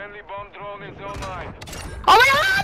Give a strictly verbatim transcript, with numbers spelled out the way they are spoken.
Friendly bomb drone is online. Oh my god!